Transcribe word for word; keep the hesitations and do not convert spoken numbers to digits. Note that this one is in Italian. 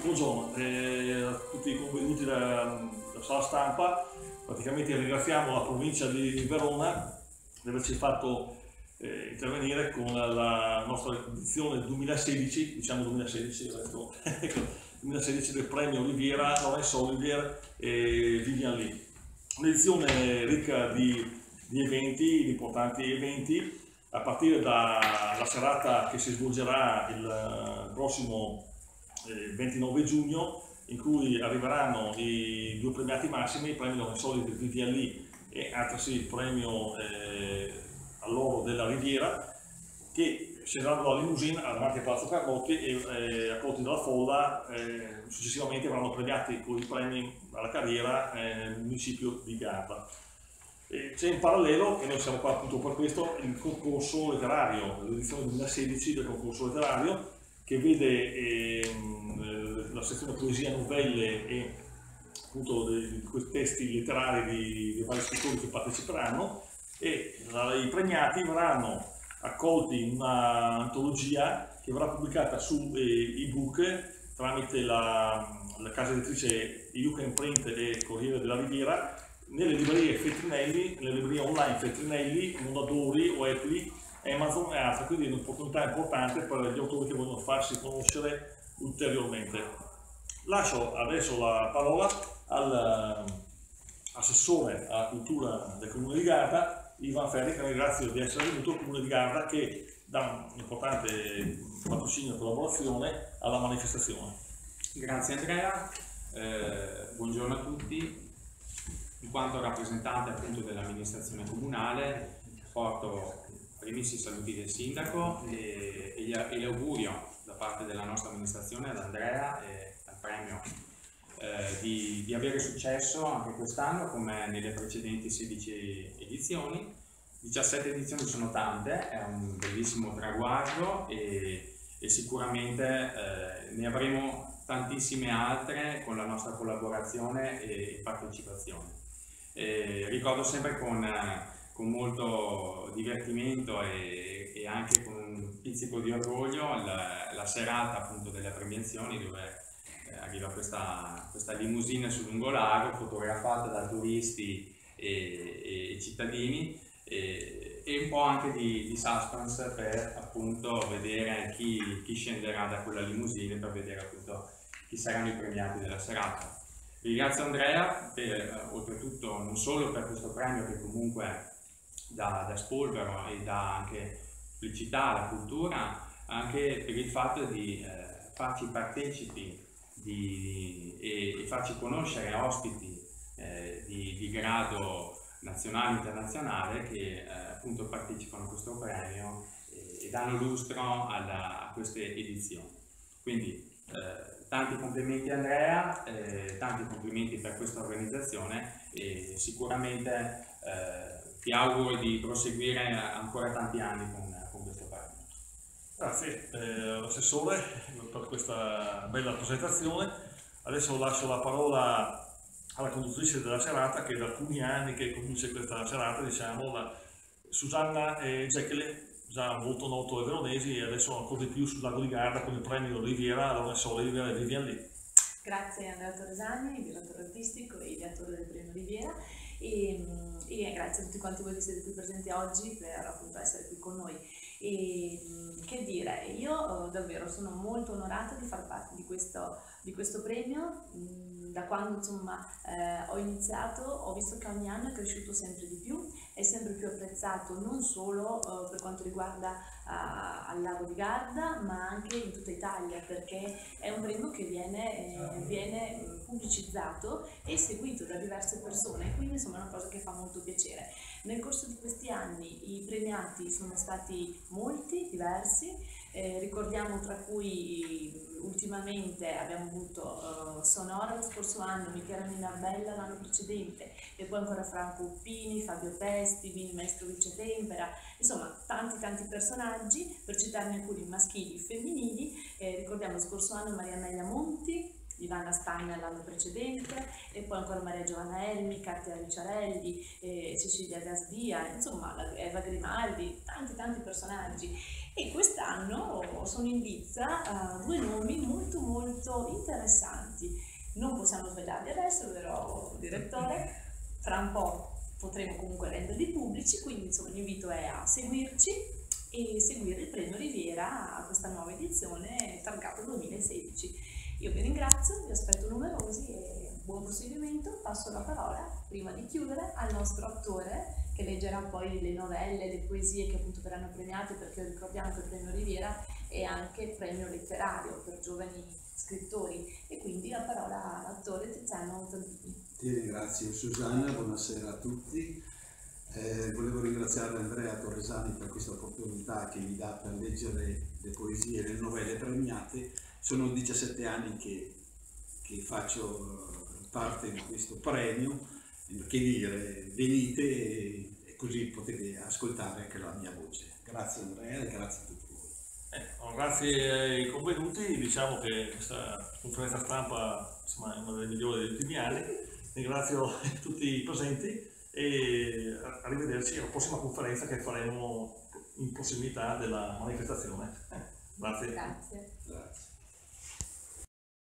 Buongiorno eh, a tutti i convenuti dalla, dalla sala stampa. Praticamente ringraziamo la provincia di Verona di averci fatto eh, intervenire con la nostra edizione duemilasedici, diciamo duemilasedici, detto, duemilasedici del premio Oliviera, Laurence Olivier e Vivian Lee. Un'edizione ricca di, di eventi, di importanti eventi, a partire dalla serata che si svolgerà il prossimo ventinove giugno, in cui arriveranno i due premiati massimi, il premio Laurence Olivier di Vivian Lee e altresì il premio eh, all'oro della Riviera, che scenderanno dalla limousine davanti a Palazzo Carlotti e eh, accolti dalla folla. Eh, successivamente verranno premiati con i premi alla carriera eh, nel municipio di Garda. C'è in parallelo, e noi siamo qua appunto per questo, il concorso letterario, l'edizione duemilasedici del concorso letterario, che vede eh, la sezione poesia, novelle e appunto di questi testi letterari di, di vari scrittori che parteciperanno, e la, i premiati verranno accolti in un'antologia che verrà pubblicata su eh, ebook tramite la, la casa editrice You Can Print e Corriere della Riviera, nelle librerie Feltrinelli, nelle librerie online Feltrinelli, Mondadori o Apple, Amazon e altre, quindi è un'opportunità importante per gli autori che vogliono farsi conoscere ulteriormente. Lascio adesso la parola all'assessore alla cultura del Comune di Garda, Ivan Ferri, che ringrazio di essere venuto al Comune di Garda, che dà un importante patrocinio e collaborazione alla manifestazione. Grazie Andrea, eh, buongiorno a tutti. In quanto rappresentante appunto dell'amministrazione comunale, porto primissimi saluti del sindaco e, e, gli, e l'augurio da parte della nostra amministrazione ad Andrea e al premio eh, di, di avere successo anche quest'anno come nelle precedenti sedici edizioni. diciassette edizioni sono tante, è un bellissimo traguardo e, e sicuramente eh, ne avremo tantissime altre con la nostra collaborazione e partecipazione. Eh, ricordo sempre con, con molto divertimento e, e anche con un pizzico di orgoglio la, la serata appunto delle premiazioni, dove eh, arriva questa, questa limousine sul lungolago fotografata da turisti e, e cittadini, e, e un po' anche di, di suspense per appunto vedere chi, chi scenderà da quella limousine, per vedere appunto chi saranno i premiati della serata. Ringrazio Andrea per, oltretutto non solo per questo premio che comunque dà, dà spolvero e dà anche pubblicità alla cultura, anche per il fatto di eh, farci partecipi di, e, e farci conoscere ospiti eh, di, di grado nazionale e internazionale che eh, appunto partecipano a questo premio e, e danno lustro alla, a queste edizioni. Quindi eh, tanti complimenti Andrea, eh, tanti complimenti per questa organizzazione e sicuramente eh, ti auguro di proseguire ancora tanti anni con, con questo premio. Grazie eh, all'assessore per questa bella presentazione. Adesso lascio la parola alla conduttrice della serata, che da alcuni anni che conduce questa serata, diciamo, la Susanna eh, Geckele, già molto noto ai veronesi e adesso ancora di più sul lago di Garda con il premio Riviera, Laurence Olivier e Vivian Lee. Grazie a Andrea Torresani, direttore artistico e ideatore del premio Riviera, e, e grazie a tutti quanti voi che siete qui presenti oggi per appunto essere qui con noi. E che dire, io davvero sono molto onorata di far parte di questo, di questo premio. Da quando insomma eh, ho iniziato ho visto che ogni anno è cresciuto sempre di più, è sempre più apprezzato non solo eh, per quanto riguarda eh, al lago di Garda, ma anche in tutta Italia, perché è un premio che viene, eh, viene pubblicizzato e seguito da diverse persone, quindi insomma è una cosa che fa molto piacere. Nel corso di questi anni i premiati sono stati molti, diversi, eh, ricordiamo tra cui ultimamente abbiamo avuto uh, Sonora lo scorso anno, Michela Minarbella l'anno precedente e poi ancora Franco Uppini, Fabio Testi, Vini Maestro Vice Tempera, insomma tanti tanti personaggi, per citarne alcuni maschili e femminili. Eh, ricordiamo lo scorso anno Maria Amelia Monti, Ivana Spagna l'anno precedente, e poi ancora Maria Giovanna Elmi, Katia Ricciarelli, eh, Cecilia Gasdia, insomma Eva Grimaldi, tanti tanti personaggi. E quest'anno sono in lizza uh, due nomi molto molto interessanti. Non possiamo svegliarli adesso, vero direttore? Tra un po' potremo comunque renderli pubblici, quindi insomma l'invito è a seguirci e seguire il Premio Riviera a questa nuova edizione targata duemilasedici. Io vi ringrazio, vi aspetto numerosi e buon proseguimento. Passo la parola, prima di chiudere, al nostro attore che leggerà poi le novelle, le poesie che appunto verranno premiate, perché ricordiamo che il Premio Riviera è anche premio letterario per giovani scrittori, e quindi la parola all'attore Tiziano Zampini. Ti ringrazio Susanna, buonasera a tutti. Eh, volevo ringraziare Andrea Torresani per questa opportunità che mi dà per leggere le poesie e le novelle premiate. Sono diciassette anni che, che faccio parte di questo premio, che dire, venite e, e così potete ascoltare anche la mia voce. Grazie Andrea e grazie a tutti voi. Eh, grazie ai convenuti, diciamo che questa conferenza stampa insomma, è una delle migliori degli ultimi anni. Ringrazio tutti i presenti e arrivederci alla prossima conferenza che faremo in prossimità della manifestazione. Grazie. Grazie. Grazie.